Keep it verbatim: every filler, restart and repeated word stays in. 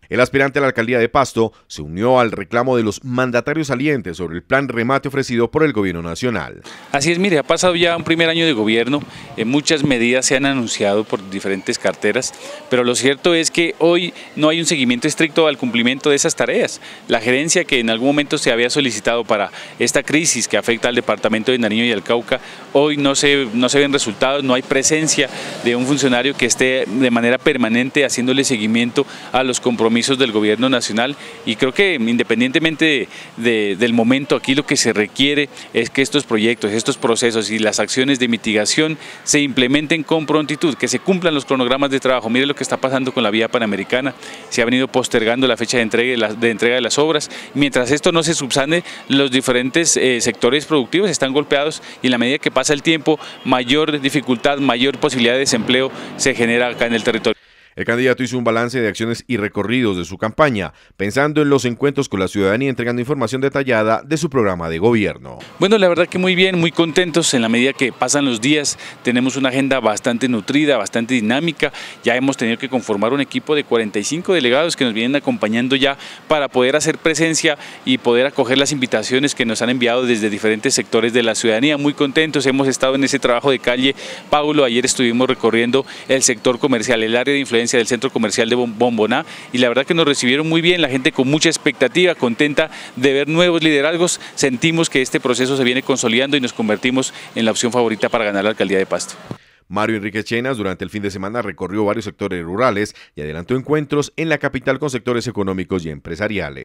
El aspirante a la alcaldía de Pasto se unió al reclamo de los mandatarios salientes sobre el plan remate ofrecido por el gobierno nacional. Así es, mire, ha pasado ya un primer año de gobierno, eh, muchas medidas se han anunciado por diferentes carteras, pero lo cierto es que hoy no hay un seguimiento estricto al cumplimiento de esas tareas. La gerencia que en algún momento se había solicitado para esta crisis que afecta al departamento de Nariño y al Cauca, hoy no se, no se ven resultados, no hay presencia de un funcionario que esté de manera permanente haciéndole seguimiento a los compromisos del gobierno nacional, y creo que independientemente de, de, del momento, aquí lo que se requiere es que estos proyectos, estos procesos y las acciones de mitigación se implementen con prontitud, que se cumplan los cronogramas de trabajo. Mire lo que está pasando con la vía panamericana, se ha venido postergando la fecha de entrega de, la, de, entrega de las obras. Mientras esto no se subsane, los diferentes eh, sectores productivos están golpeados, y en la medida que pasa el tiempo, mayor dificultad, mayor posibilidad de desempleo se genera acá en el territorio. El candidato hizo un balance de acciones y recorridos de su campaña, pensando en los encuentros con la ciudadanía, entregando información detallada de su programa de gobierno. Bueno, la verdad que muy bien, muy contentos. En la medida que pasan los días, tenemos una agenda bastante nutrida, bastante dinámica. Ya hemos tenido que conformar un equipo de cuarenta y cinco delegados que nos vienen acompañando ya para poder hacer presencia y poder acoger las invitaciones que nos han enviado desde diferentes sectores de la ciudadanía. Muy contentos, hemos estado en ese trabajo de calle. Paulo, ayer estuvimos recorriendo el sector comercial, el área de influencia del centro comercial de Bomboná, y la verdad que nos recibieron muy bien, la gente con mucha expectativa, contenta de ver nuevos liderazgos. Sentimos que este proceso se viene consolidando y nos convertimos en la opción favorita para ganar la alcaldía de Pasto. Mario Enrique Chenas durante el fin de semana recorrió varios sectores rurales y adelantó encuentros en la capital con sectores económicos y empresariales.